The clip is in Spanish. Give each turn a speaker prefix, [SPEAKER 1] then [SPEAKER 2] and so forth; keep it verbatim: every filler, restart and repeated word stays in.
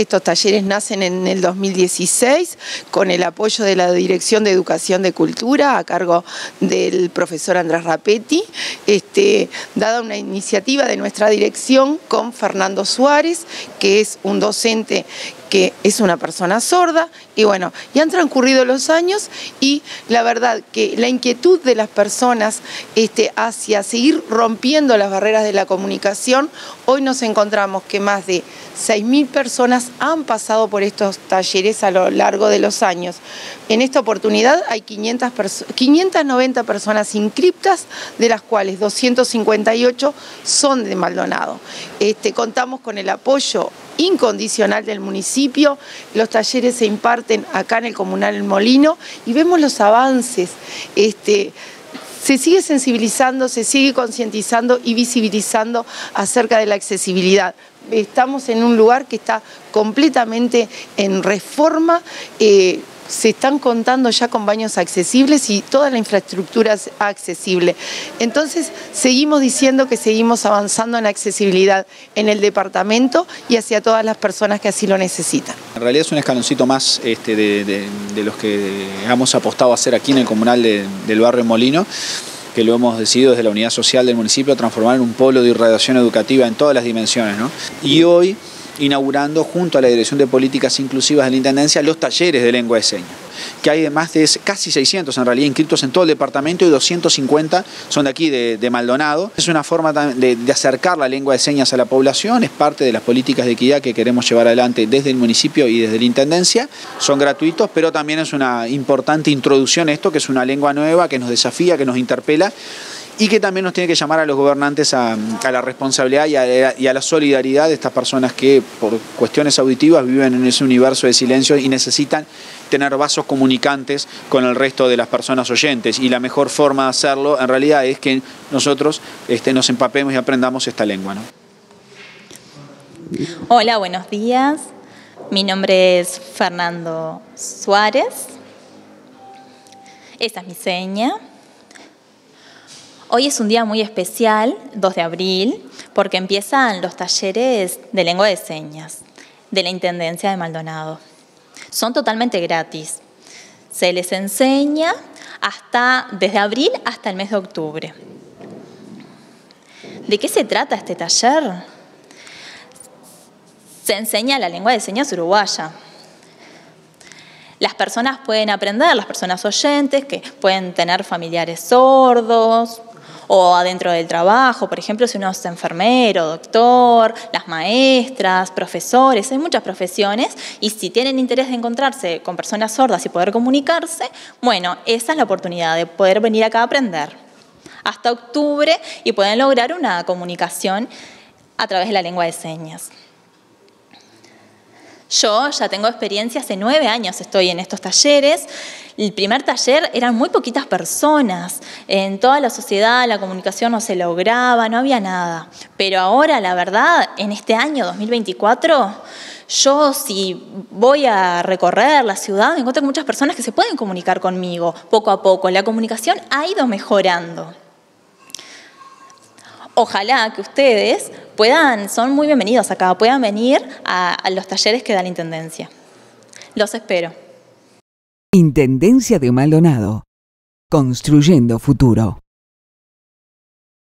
[SPEAKER 1] Estos talleres nacen en el dos mil dieciséis con el apoyo de la Dirección de Educación de Cultura a cargo del profesor Andrés Rapetti, este, dada una iniciativa de nuestra dirección con Fernando Suárez, que es un docente que es una persona sorda, y bueno, ya han transcurrido los años y la verdad que la inquietud de las personas este, hacia seguir rompiendo las barreras de la comunicación, hoy nos encontramos que más de seis mil personas han pasado por estos talleres a lo largo de los años. En esta oportunidad hay quinientas, quinientas noventa personas inscriptas, de las cuales doscientas cincuenta y ocho son de Maldonado. Este, contamos con el apoyo incondicional del municipio, los talleres se imparten acá en el Comunal El Molino y vemos los avances. Este, se sigue sensibilizando, se sigue concientizando y visibilizando acerca de la accesibilidad. Estamos en un lugar que está completamente en reforma, eh, se están contando ya con baños accesibles y toda la infraestructura es accesible. Entonces, seguimos diciendo que seguimos avanzando en accesibilidad en el departamento y hacia todas las personas que así lo necesitan.
[SPEAKER 2] En realidad es un escaloncito más este, de, de, de los que hemos apostado a hacer aquí en el Comunal de, del barrio Molino, que lo hemos decidido desde la unidad social del municipio transformar en un polo de irradiación educativa en todas las dimensiones, ¿no? Y hoy inaugurando junto a la Dirección de Políticas Inclusivas de la Intendencia los talleres de lengua de señas, que hay más de casi seiscientos en realidad inscritos en todo el departamento y doscientos cincuenta son de aquí, de, de Maldonado. Es una forma de, de acercar la lengua de señas a la población, es parte de las políticas de equidad que queremos llevar adelante desde el municipio y desde la Intendencia. Son gratuitos, pero también es una importante introducción a esto, que es una lengua nueva, que nos desafía, que nos interpela, y que también nos tiene que llamar a los gobernantes a, a la responsabilidad y a, y a la solidaridad de estas personas que por cuestiones auditivas viven en ese universo de silencio y necesitan tener vasos comunicantes con el resto de las personas oyentes, y la mejor forma de hacerlo en realidad es que nosotros este, nos empapemos y aprendamos esta lengua, ¿no?
[SPEAKER 3] Hola, buenos días. Mi nombre es Fernando Suárez. Esta es mi seña. Hoy es un día muy especial, dos de abril, porque empiezan los talleres de lengua de señas de la Intendencia de Maldonado. Son totalmente gratis. Se les enseña hasta, desde abril hasta el mes de octubre. ¿De qué se trata este taller? Se enseña la lengua de señas uruguaya. Las personas pueden aprender, las personas oyentes, que pueden tener familiares sordos, o adentro del trabajo, por ejemplo, si uno es enfermero, doctor, las maestras, profesores, hay muchas profesiones, y si tienen interés de encontrarse con personas sordas y poder comunicarse, bueno, esa es la oportunidad de poder venir acá a aprender hasta octubre y pueden lograr una comunicación a través de la lengua de señas. Yo ya tengo experiencia, hace nueve años estoy en estos talleres. El primer taller eran muy poquitas personas. En toda la sociedad la comunicación no se lograba, no había nada. Pero ahora, la verdad, en este año dos mil veinticuatro, yo si voy a recorrer la ciudad, me encuentro con muchas personas que se pueden comunicar conmigo poco a poco. La comunicación ha ido mejorando. Ojalá que ustedes puedan, son muy bienvenidos acá, puedan venir a, a los talleres que da la Intendencia. Los espero.
[SPEAKER 4] Intendencia de Maldonado. Construyendo futuro.